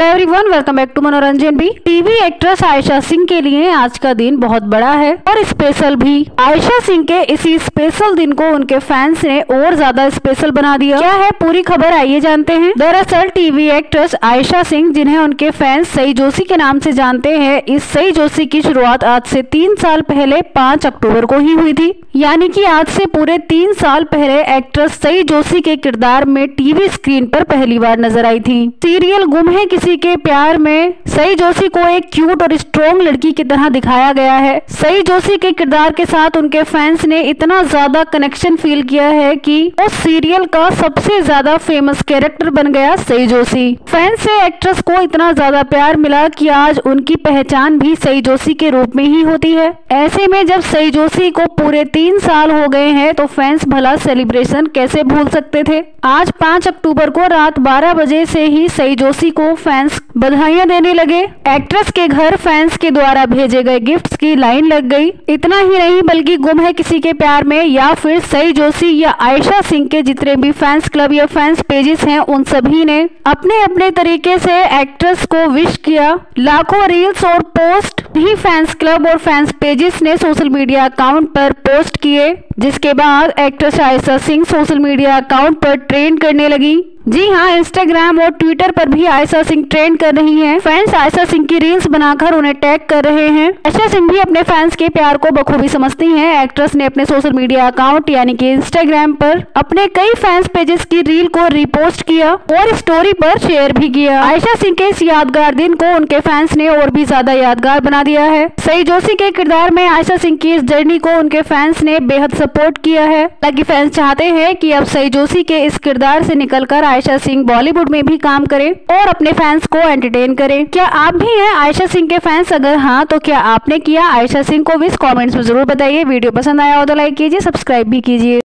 Hello everyone, welcome back to मनोरंजन भी। TV actress Ayesha Singh के लिए आज का दिन बहुत बड़ा है और स्पेशल भी। आयशा सिंह के इसी स्पेशल दिन को उनके फैंस ने और ज्यादा स्पेशल बना दिया। क्या है पूरी खबर, आइए जानते हैं। दरअसल टीवी एक्ट्रेस आयशा सिंह, जिन्हें उनके फैंस सई जोशी के नाम से जानते हैं, इस सई जोशी की शुरुआत आज से 3 साल पहले 5 अक्टूबर को ही हुई थी। यानी कि आज से पूरे 3 साल पहले एक्ट्रेस सई जोशी के किरदार में टीवी स्क्रीन पर पहली बार नजर आई थी। सीरियल गुम है किसी के प्यार में सई जोशी को एक क्यूट और स्ट्रॉन्ग लड़की की तरह दिखाया गया है। सई जोशी के किरदार के साथ उनके फैंस ने इतना ज्यादा कनेक्शन फील किया है कि उस सीरियल का सबसे ज्यादा फेमस कैरेक्टर बन गया सई जोशी। फैंस से एक्ट्रेस को इतना ज्यादा प्यार मिला कि आज उनकी पहचान भी सई जोशी के रूप में ही होती है। ऐसे में जब सई जोशी को पूरे 3 साल हो गए हैं तो फैंस भला सेलिब्रेशन कैसे भूल सकते थे। आज 5 अक्टूबर को रात 12 बजे से ही सई जोशी को फैंस बधाइयां देने लगे। एक्ट्रेस के घर फैंस के द्वारा भेजे गए गिफ्ट्स की लाइन लग गई। इतना ही नहीं बल्कि गुम है किसी के प्यार में या फिर सई जोशी या आयशा सिंह के जितने भी फैंस क्लब या फैंस पेजेस हैं, उन सभी ने अपने अपने तरीके से एक्ट्रेस को विश किया। लाखों रील्स और पोस्ट भी फैंस क्लब और फैंस पेजेस ने सोशल मीडिया अकाउंट पर पोस्ट किए, जिसके बाद actress Ayesha Singh social media account पर ट्रेंड करने लगी। जी हाँ, इंस्टाग्राम और ट्विटर पर भी आयशा सिंह ट्रेंड कर रही हैं। फैंस आयशा सिंह की रील्स बनाकर उन्हें टैग कर रहे हैं। आयशा सिंह भी अपने फैंस के प्यार को बखूबी समझती हैं। एक्ट्रेस ने अपने सोशल मीडिया अकाउंट यानी कि इंस्टाग्राम पर अपने कई फैंस पेजेस की रील को रिपोस्ट किया और स्टोरी पर शेयर भी किया। आयशा सिंह के इस यादगार दिन को उनके फैंस ने और भी ज्यादा यादगार बना दिया है। सई जोशी के किरदार में आयशा सिंह की इस जर्नी को उनके फैंस ने बेहद सपोर्ट किया है। ताकि फैंस चाहते हैं कि अब सई जोशी के इस किरदार से निकलकर आयशा सिंह बॉलीवुड में भी काम करें और अपने फैंस को एंटरटेन करें। क्या आप भी हैं आयशा सिंह के फैंस? अगर हाँ तो क्या आपने किया आयशा सिंह को विश? कमेंट्स में जरूर बताइए। वीडियो पसंद आया हो तो लाइक कीजिए, सब्सक्राइब भी कीजिए।